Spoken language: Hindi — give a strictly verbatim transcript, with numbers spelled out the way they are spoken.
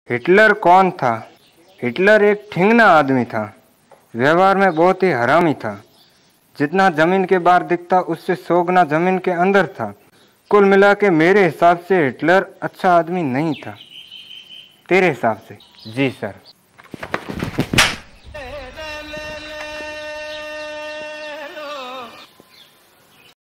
हिटलर कौन था? हिटलर एक ठिंगना आदमी था। व्यवहार में बहुत ही हरामी था। जितना जमीन के बाहर दिखता उससे सौ गुना जमीन के अंदर था। कुल मिला के मेरे हिसाब से हिटलर अच्छा आदमी नहीं था। तेरे हिसाब से? जी सर।